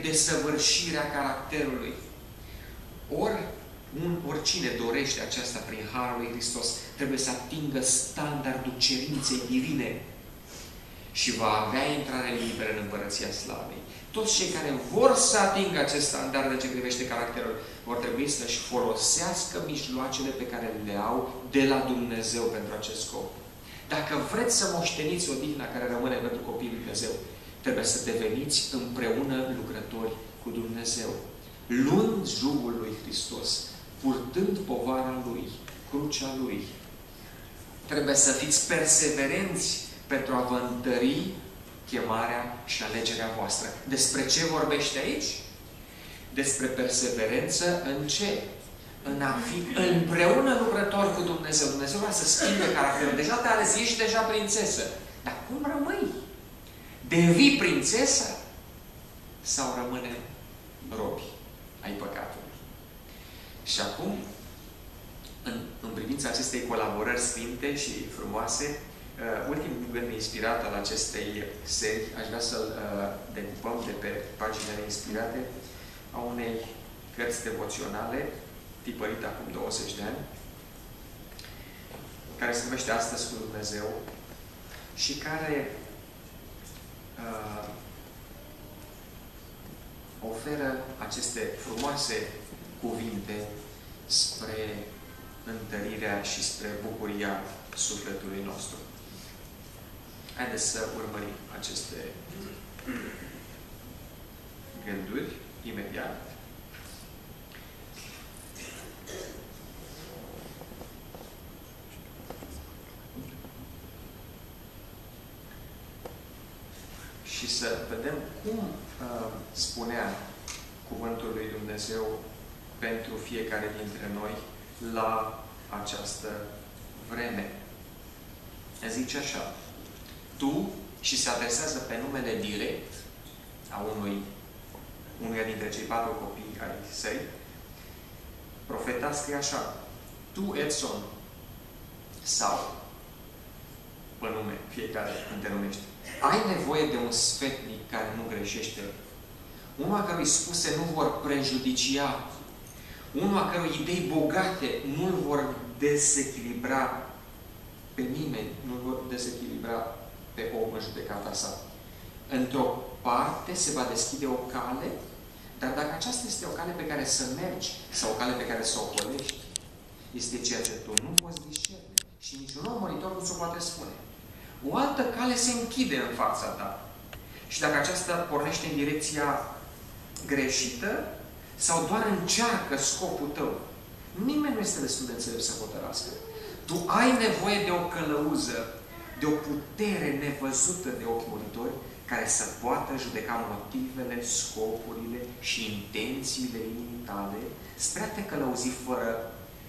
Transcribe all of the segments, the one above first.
desăvârșirea caracterului. Oricine dorește aceasta prin Harul lui Hristos trebuie să atingă standardul cerinței divine și va avea intrare liberă în Împărăția Slavei. Toți cei care vor să atingă acest standard în ce privește caracterul vor trebui să-și folosească mijloacele pe care le au de la Dumnezeu pentru acest scop. Dacă vreți să moșteniți odihna care rămâne pentru copiii lui Dumnezeu, trebuie să deveniți împreună lucrători cu Dumnezeu, luând jugul lui Hristos, purtând povara Lui, crucea Lui. Trebuie să fiți perseverenți pentru a vă întări chemarea și alegerea voastră. Despre ce vorbește aici? Despre perseverență în ce? În a fi împreună lucrător cu Dumnezeu. Dumnezeu vrea să schimbe caracterul. Deja te-a ales, ești deja prințesă. Dar cum rămâi? Devii prințesă? Sau rămânem robi ai păcatului? Și acum, în privința acestei colaborări sfinte și frumoase, ultimul gând inspirat al acestei serii, aș vrea să-l decupăm de pe paginile inspirate a unei cărți devoționale, tipărită acum 20 de ani, care se numește Astăzi cu Dumnezeu și care oferă aceste frumoase cuvinte spre întărirea și spre bucuria sufletului nostru. Haideți să urmărim aceste gânduri imediat. Și să vedem cum spunea Cuvântul lui Dumnezeu pentru fiecare dintre noi la această vreme. Zice așa: tu, și se adresează pe numele direct a unuia dintre cei 4 copii ai săi, profeta scrie așa: tu, Edson, sau pe nume, fiecare când te numești, ai nevoie de un sfetnic care nu greșește, unul a cărui spuse nu vor prejudicia, unul a cărui idei bogate nu vor dezechilibra pe nimeni, nu vor dezechilibra pe om în judecata sa. Într-o parte se va deschide o cale, dar dacă aceasta este o cale pe care să mergi sau o cale pe care să o ocolești, este ceea ce tu nu poți discerne și niciun om monitor nu ți-o poate spune. O altă cale se închide în fața ta. Și dacă aceasta pornește în direcția greșită sau doar încearcă scopul tău, nimeni nu este destul de înțelept să hotărască. Tu ai nevoie de o călăuză, de o putere nevăzută de ochi muritori, care să poată judeca motivele, scopurile și intențiile inimii tale spre a te călăuzi fără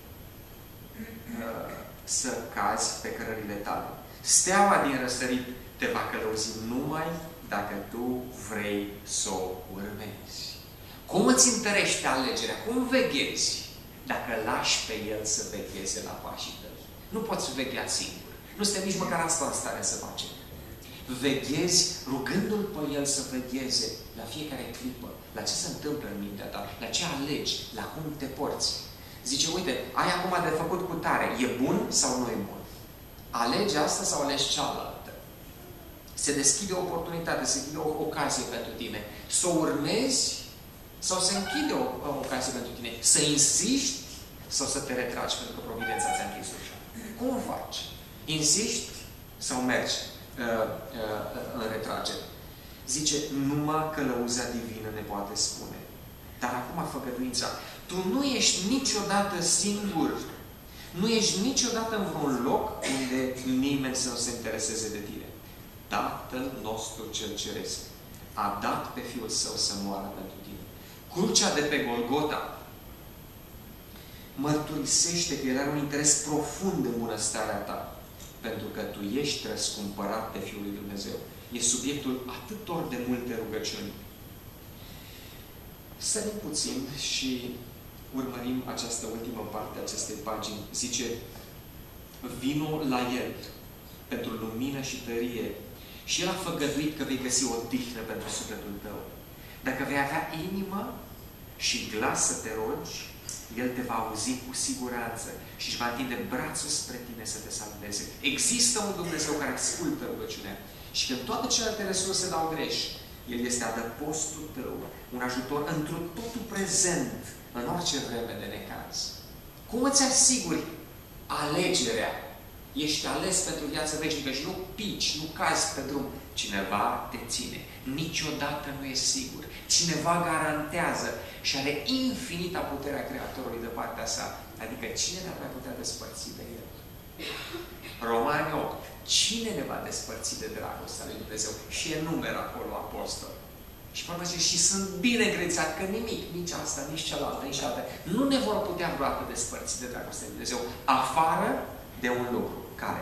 să cazi pe cărările tale. Steaua din răsărit te va călăuzi numai dacă tu vrei să o urmezi. Cum îți întărește alegerea? Cum veghezi dacă lași pe El să vegheze la pașii tăi? Nu poți veghea singur. Nu suntem nici măcar asta în stare să facem. Veghezi rugându-L pe El să vegheze la fiecare clipă, la ce se întâmplă în mintea ta, la ce alegi, la cum te porți. Zice, uite, ai acum de făcut cu tare. E bun sau nu e bun? Alegi asta sau alegi cealaltă? Se deschide o oportunitate, se deschide o ocazie pentru tine. Să o urmezi sau se închide o ocazie pentru tine. Să insiști sau să te retragi pentru că Providența ți-a închis ușa. Cum faci? Insiști sau mergi în retragere? Zice, numai călăuza divină ne poate spune. Dar acum făgăduința. Tu nu ești niciodată singur. Nu ești niciodată în vreun loc unde nimeni să nu se intereseze de tine. Tatăl nostru cel ceresc a dat pe Fiul Său să moară pentru tine. Crucea de pe Golgota mărturisește că El are un interes profund în bunăstarea ta, pentru că tu ești răscumpărat de Fiul lui Dumnezeu. E subiectul atâtor de multe rugăciuni. Sărim puțin și urmărim această ultimă parte a acestei pagini. Zice, vino la El pentru lumină și tărie și El a făgăduit că vei găsi o odihnă pentru sufletul tău. Dacă vei avea inimă și glas să te rogi, El te va auzi cu siguranță și își va întinde brațul spre tine să te salveze. Există un Dumnezeu care ascultă rugăciunea și când toate celelalte resurse dau greș, El este adăpostul tău, un ajutor întru totul prezent, în orice vreme de necaz. Cum îți asiguri alegerea? Ești ales pentru viață veșnică și nu pici, nu cazi pe drum. Cineva te ține. Niciodată nu e sigur. Cineva garantează și are infinita puterea Creatorului de partea sa. Adică cine ne-ar mai putea despărți de El? Romani 8. Cine ne va despărți de dragostea lui Dumnezeu? Și enumeră acolo apostol. Și vorba zice, și sunt bine încredințat că nimic, nici asta, nici cealaltă, nici altă, nu ne vor putea vreodată despărți de dragostea lui Dumnezeu, afară de un lucru. Care?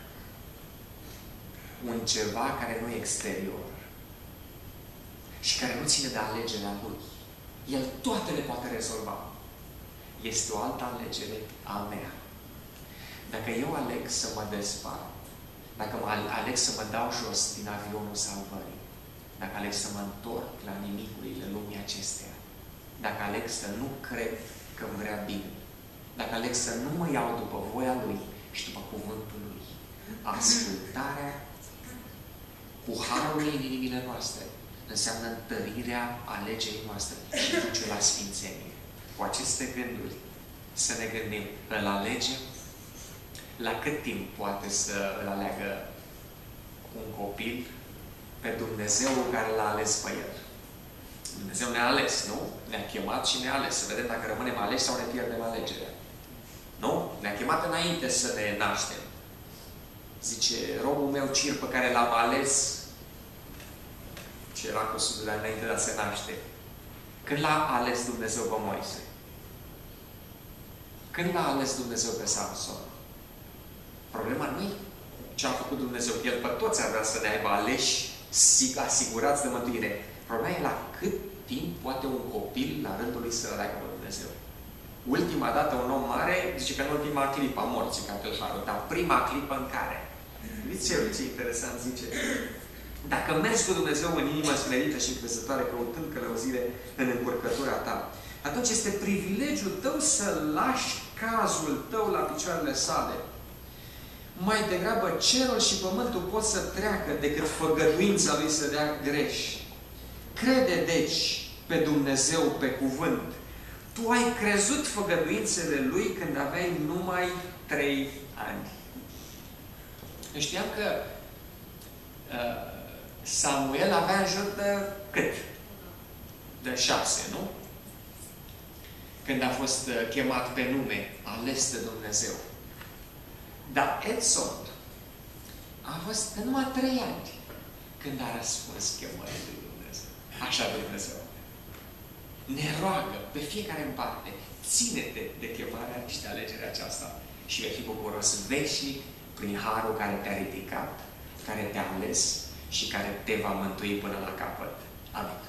Un ceva care nu e exterior și care nu ține de alegerea Lui. El toate le poate rezolva. Este o altă alegere a mea. Dacă eu aleg să mă despart, dacă aleg să mă dau jos din avionul salvării, dacă aleg să mă întorc la nimicurile lumii acesteia, dacă aleg să nu cred că îmi vrea bine, dacă aleg să nu mă iau după voia Lui și după cuvântul Lui, ascultarea cu harul Lui în inimile noastre înseamnă întărirea alegerii noastre și duce la sfințenie. Cu aceste gânduri să ne gândim, îl alegem? La cât timp poate să îl aleagă un copil pe Dumnezeu care l-a ales pe el? Dumnezeu ne-a ales, nu? Ne-a chemat și ne-a ales. Să vedem dacă rămânem aleși sau ne pierdem alegerea. Nu? Ne-a chemat înainte să ne naștem. Zice, robul meu Cir pe care l-am ales, ce era cu sudul înainte de a se naște. Când l-a ales Dumnezeu pe Moise? Când l-a ales Dumnezeu pe Samson? Problema nu e ce a făcut Dumnezeu. El pe toți ar vrea să ne aibă aleși, asigurați de mântuire. Problema e la cât timp poate un copil la rândul lui să aleagă pe Dumnezeu. Ultima dată un om mare zice că în ultima clipă a morții, ca tâlharul, dar prima clipă în care. Vedeți ce interesant zice. Dacă mergi cu Dumnezeu în inimă smerită și încrezătoare, căutând călăuzire în încurcătura ta, atunci este privilegiul tău să lași cazul tău la picioarele sale. Mai degrabă cerul și pământul pot să treacă decât făgăduința lui să dea greș. Crede, deci, pe Dumnezeu, pe cuvânt. Tu ai crezut făgăduințele Lui când aveai numai 3 ani. Eu știam că Samuel avea în jur de cât? De 6, nu? Când a fost chemat pe nume, ales de Dumnezeu. Dar Edson a fost de numai 3 ani când a răspuns chemării lui Dumnezeu. Așa Dumnezeu ne roagă pe fiecare în parte, ține-te de chemarea și de alegerea aceasta și vei fi bucuros veșnic prin harul care te-a ridicat, care te-a ales și care te va mântui până la capăt. Amin.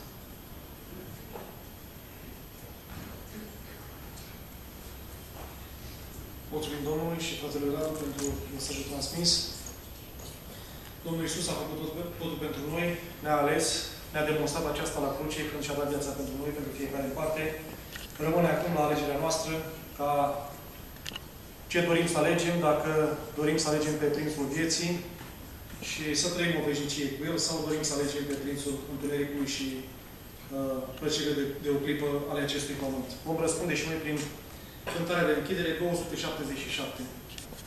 Mulțumim Domnului și fratelui Radu pentru mesajul transmis. Domnul Iisus a făcut totul pentru noi, ne-a ales, ne-a demonstrat aceasta la cruce când și-a dat viața pentru noi, pentru fiecare în parte. Rămâne acum la alegerea noastră ca ce dorim să alegem, dacă dorim să alegem pe prințul vieții și să trăim o veșnicie cu el, sau dorim să alegem pe prințul întunericului și plăcerile de o clipă ale acestui pământ. Vom răspunde și noi prin cântarea de închidere 277.